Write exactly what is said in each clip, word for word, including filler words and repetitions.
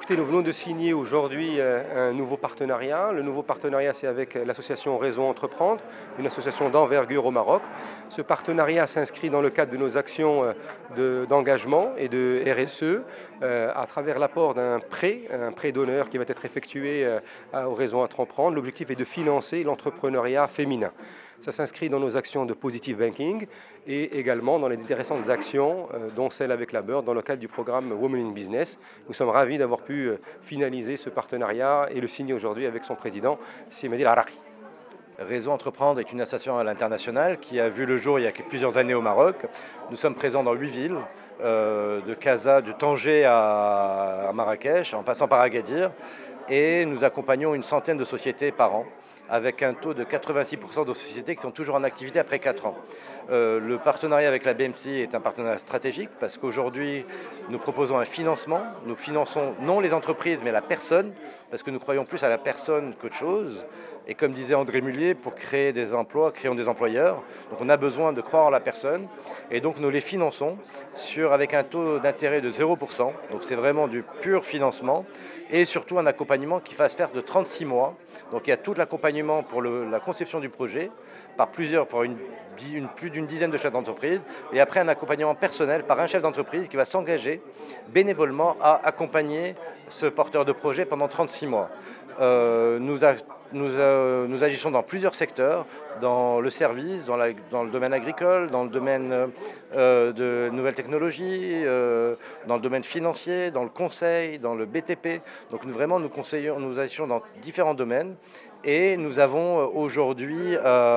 Écoutez, nous venons de signer aujourd'hui euh, un nouveau partenariat. Le nouveau partenariat, c'est avec l'association Réseau Entreprendre, une association d'envergure au Maroc. Ce partenariat s'inscrit dans le cadre de nos actions euh, de- d'engagement et de R S E euh, à travers l'apport d'un prêt, un prêt d'honneur qui va être effectué euh, à- au Réseau Entreprendre. L'objectif est de financer l'entrepreneuriat féminin. Ça s'inscrit dans nos actions de positive banking et également dans les intéressantes actions, euh, dont celle avec la Beurre, dans le cadre du programme Women in Business. Nous sommes ravis d'avoir pu euh, finaliser ce partenariat et le signer aujourd'hui avec son président, Siemedi Laraki. Réseau Entreprendre est une association à l'international qui a vu le jour il y a plusieurs années au Maroc. Nous sommes présents dans huit villes, euh, de Casa, de Tanger à, à Marrakech, en passant par Agadir, et nous accompagnons une centaine de sociétés par an, avec un taux de quatre-vingt-six pour cent de sociétés qui sont toujours en activité après quatre ans. Euh, le partenariat avec la B M C I est un partenariat stratégique parce qu'aujourd'hui, nous proposons un financement. Nous finançons non les entreprises, mais la personne, parce que nous croyons plus à la personne qu'autre chose. Et comme disait André Mullier, pour créer des emplois, créons des employeurs. Donc on a besoin de croire en la personne. Et donc nous les finançons sur, avec un taux d'intérêt de zéro pour cent. Donc c'est vraiment du pur financement. Et surtout un accompagnement qui fasse faire de trente-six mois. Donc il y a tout l'accompagnement pour le, la conception du projet, par plusieurs, pour une, une, plus d'une dizaine de chefs d'entreprise. Et après un accompagnement personnel par un chef d'entreprise qui va s'engager bénévolement à accompagner ce porteur de projet pendant trente-six mois. Euh, nous, a, nous, a, nous agissons dans plusieurs secteurs, dans le service, dans, la, dans le domaine agricole, dans le domaine euh, de nouvelles technologies, euh, dans le domaine financier, dans le conseil, dans le B T P. Donc nous, vraiment, nous conseillons, nous agissons dans différents domaines et nous avons aujourd'hui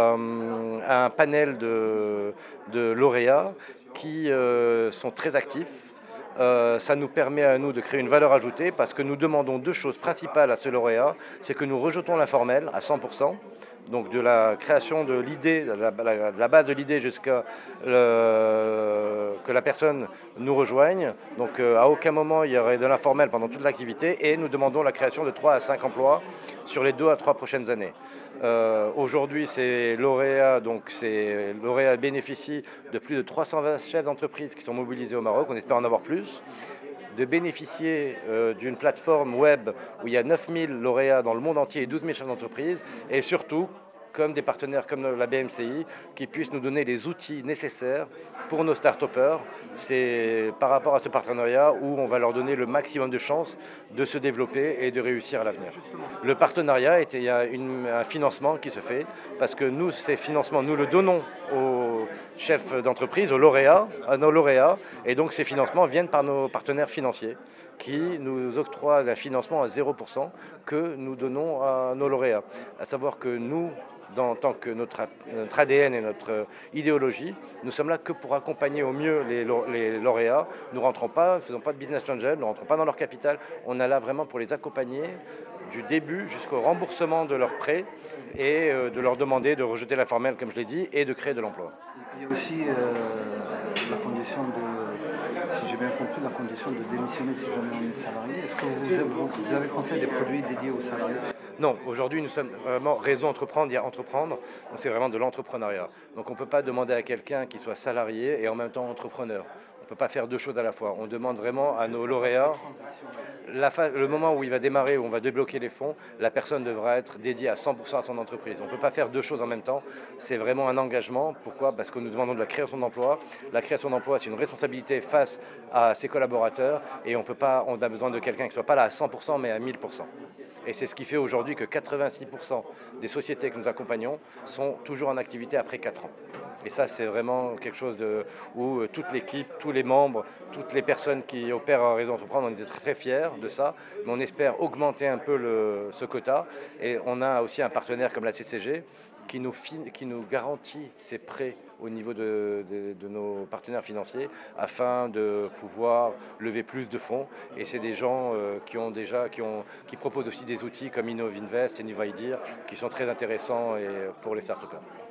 euh, un panel de, de lauréats qui euh, sont très actifs. Euh, ça nous permet à nous de créer une valeur ajoutée parce que nous demandons deux choses principales à ce lauréat. C'est que nous rejetons l'informel à cent pour cent, donc de la création de l'idée, de la, la, la base de l'idée jusqu'à que la personne nous rejoigne. Donc euh, à aucun moment il y aurait de l'informel pendant toute l'activité et nous demandons la création de trois à cinq emplois sur les deux à trois prochaines années. Euh, Aujourd'hui, ces lauréats, donc ces lauréats bénéficient de plus de trois cent vingt chefs d'entreprise qui sont mobilisés au Maroc. On espère en avoir plus. De bénéficier euh, d'une plateforme web où il y a neuf mille lauréats dans le monde entier et douze mille chefs d'entreprise. Et surtout, comme des partenaires comme la B M C I, qui puissent nous donner les outils nécessaires pour nos start-upers. C'est par rapport à ce partenariat où on va leur donner le maximum de chances de se développer et de réussir à l'avenir. Le partenariat, il y a une, un financement qui se fait, parce que nous, ces financements, nous le donnons aux chefs d'entreprise, aux lauréats, à nos lauréats, et donc ces financements viennent par nos partenaires financiers qui nous octroient un financement à zéro pour cent que nous donnons à nos lauréats. À savoir que nous, en tant que notre, notre A D N et notre idéologie, nous sommes là que pour accompagner au mieux les, les lauréats. Nous ne rentrons pas, ne faisons pas de business angel, nous ne rentrons pas dans leur capital. On est là vraiment pour les accompagner du début jusqu'au remboursement de leurs prêts et de leur demander de rejeter l'informel, comme je l'ai dit, et de créer de l'emploi. Il y a aussi euh, la condition de, si j'ai bien compris, la condition de démissionner si jamais on est salarié. Est-ce que vous avez, vous avez pensé à des produits dédiés aux salariés? Non, aujourd'hui nous sommes vraiment Réseau Entreprendre, il y a entreprendre, donc c'est vraiment de l'entrepreneuriat. Donc on ne peut pas demander à quelqu'un qui soit salarié et en même temps entrepreneur. On ne peut pas faire deux choses à la fois. On demande vraiment à nos lauréats, la phase, le moment où il va démarrer, où on va débloquer les fonds, la personne devra être dédiée à cent pour cent à son entreprise. On ne peut pas faire deux choses en même temps. C'est vraiment un engagement. Pourquoi? Parce que nous demandons de la création d'emplois. La création d'emplois, c'est une responsabilité face à ses collaborateurs et on peut pas, on a besoin de quelqu'un qui ne soit pas là à cent pour cent mais à mille pour cent. Et c'est ce qui fait aujourd'hui que quatre-vingt-six pour cent des sociétés que nous accompagnons sont toujours en activité après quatre ans. Et ça, c'est vraiment quelque chose de, où toute l'équipe, tous les membres, toutes les personnes qui opèrent en Réseau Entreprendre, on est très fiers de ça. Mais on espère augmenter un peu le, ce quota. Et on a aussi un partenaire comme la C C G qui nous, qui nous garantit ses prêts au niveau de, de, de nos partenaires financiers afin de pouvoir lever plus de fonds. Et c'est des gens euh, qui ont déjà, qui, ont, qui proposent aussi des outils comme Innovinvest et Nuvidir qui sont très intéressants et pour les start-upers.